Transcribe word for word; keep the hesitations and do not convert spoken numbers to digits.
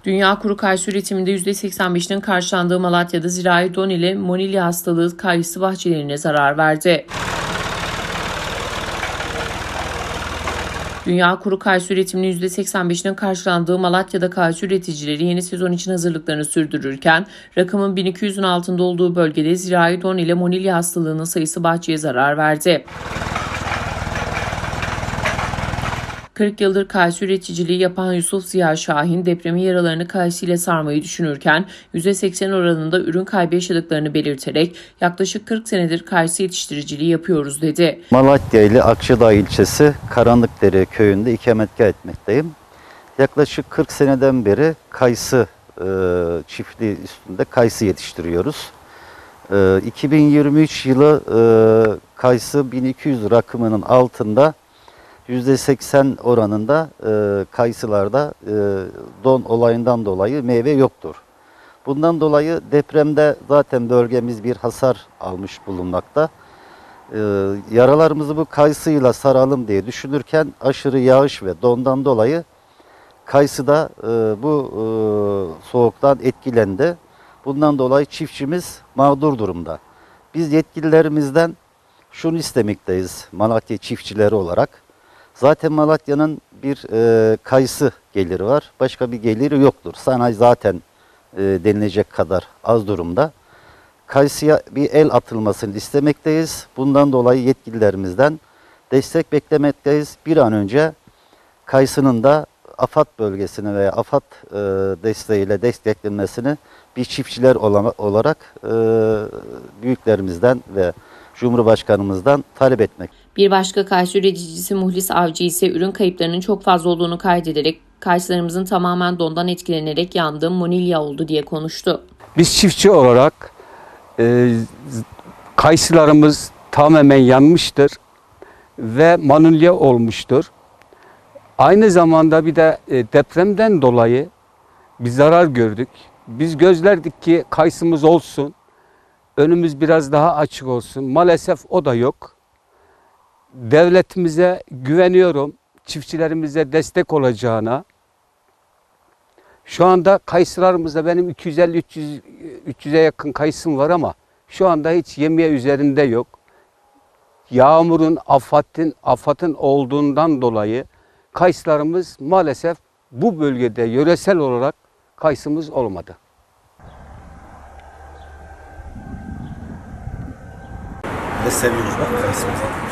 Dünya kuru kayısı üretiminde yüzde seksen beşinin karşılandığı Malatya'da zirai don ile monilya hastalığı kayısı bahçelerine zarar verdi. Dünya kuru kayısı üretiminin yüzde seksen beşinin karşılandığı Malatya'da kayısı üreticileri yeni sezon için hazırlıklarını sürdürürken rakımın bin iki yüzün altında olduğu bölgede zirai don ile monilya hastalığının sayısı bahçeye zarar verdi. kırk yıldır kayısı üreticiliği yapan Yusuf Ziya Şahin depremin yaralarını kayısı ile sarmayı düşünürken yüzde seksen oranında ürün kaybı yaşadıklarını belirterek yaklaşık kırk senedir kayısı yetiştiriciliği yapıyoruz dedi. Malatya ile Akçadağ ilçesi Karanlıkdere köyünde ikametgah etmekteyim. Yaklaşık kırk seneden beri kayısı e, çiftliği üstünde kayısı yetiştiriyoruz. E, iki bin yirmi üç yılı e, kayısı bin iki yüz rakımının altında yüzde seksen oranında e, kayısılarda e, don olayından dolayı meyve yoktur. Bundan dolayı depremde zaten bölgemiz bir hasar almış bulunmakta. E, yaralarımızı bu kayısıyla saralım diye düşünürken aşırı yağış ve dondan dolayı kayısı da e, bu e, soğuktan etkilendi. Bundan dolayı çiftçimiz mağdur durumda. Biz yetkililerimizden şunu istemekteyiz Malatya çiftçileri olarak. Zaten Malatya'nın bir e, kayısı geliri var. Başka bir geliri yoktur. Sanayi zaten e, denilecek kadar az durumda. Kayısıya bir el atılmasını istemekteyiz. Bundan dolayı yetkililerimizden destek beklemekteyiz. Bir an önce kayısının da AFAD bölgesine veya AFAD e, desteğiyle desteklenmesini bir çiftçiler olarak e, büyüklerimizden ve Cumhurbaşkanımızdan talep etmek. Bir başka kayısı üreticisi Muhlis Avcı ise ürün kayıplarının çok fazla olduğunu kaydederek kayısılarımızın tamamen dondan etkilenerek yandığı monilya oldu diye konuştu. Biz çiftçi olarak e, kayısılarımız tamamen yanmıştır ve monilya olmuştur. Aynı zamanda bir de e, depremden dolayı bir zarar gördük. Biz gözlerdik ki kayısımız olsun, önümüz biraz daha açık olsun. Maalesef o da yok. Devletimize güveniyorum, çiftçilerimize destek olacağına. Şu anda kayısılarımızda benim iki yüz elli üç yüze yakın kayısım var ama şu anda hiç yemye üzerinde yok. Yağmurun, afatın, afatın olduğundan dolayı kayısılarımız maalesef bu bölgede yöresel olarak kayısımız olmadı. Ne seviyoruz bak kayısımızı.